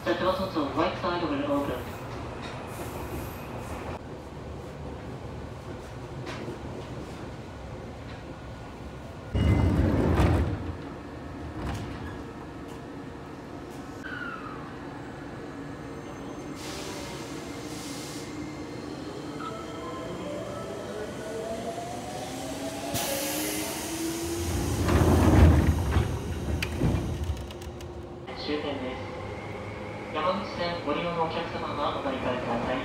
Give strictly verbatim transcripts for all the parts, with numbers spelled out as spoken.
The doors on the right side will open. 終点です。山口線ご利用のお客様はお乗り換えください。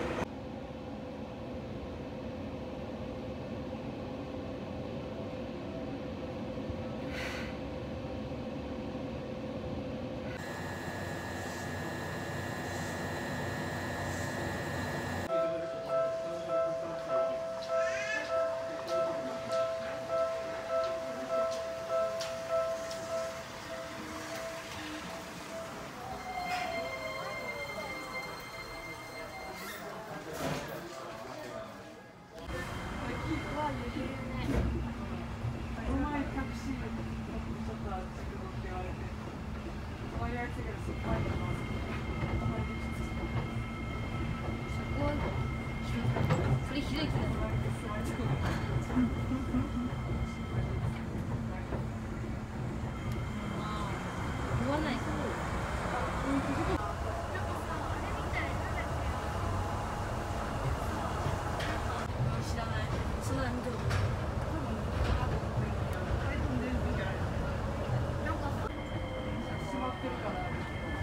それひどい気がする。言わない。知らない。そんなの見たことない。なんか閉まってるから。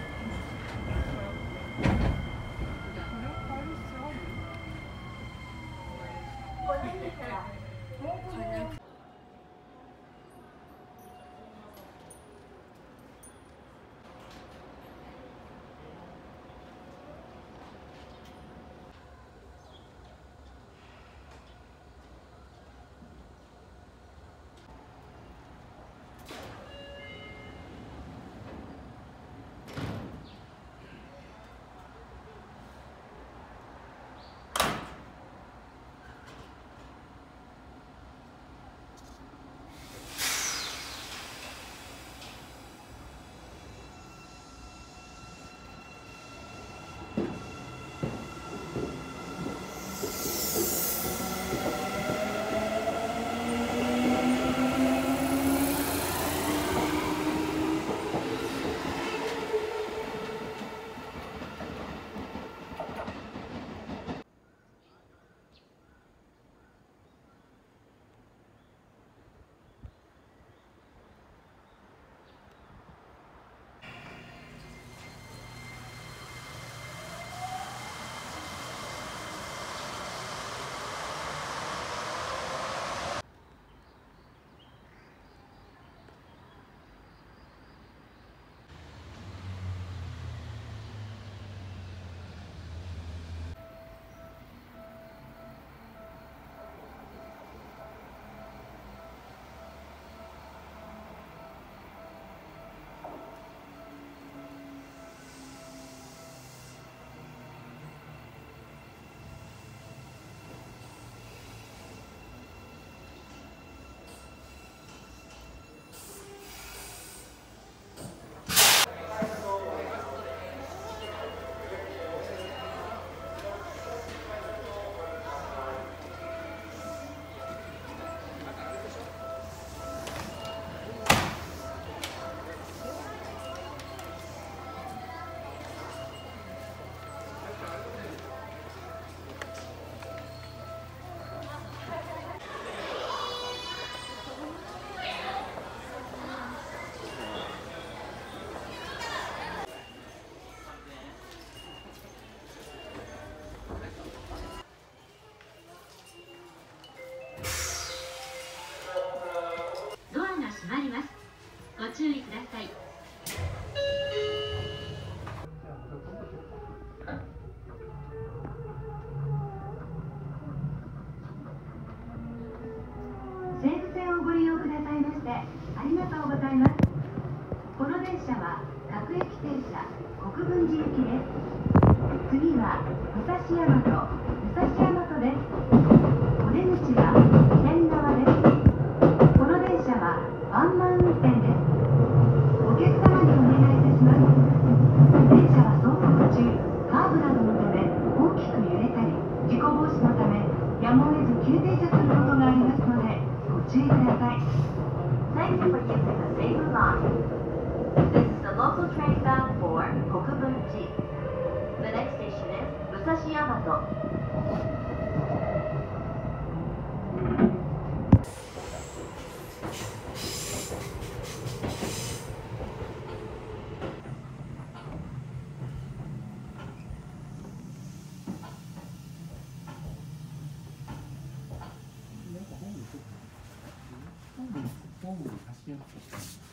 ご注意ください。西武線をご利用くださいましてありがとうございます。この電車は各駅停車国分寺行きです。次は武蔵大和、武蔵大和です。お出口は左側です。この電車はワンマン運転です。お客様にお願いいたします。電車は注意ください。Thank you for using the Seibu line. This is the local train bound for Kokubunji. The next station is Musashi Yamato. 本部に貸しやすくしたい。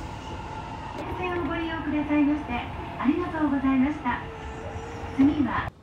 ご利用くださいましてありがとうございました。次は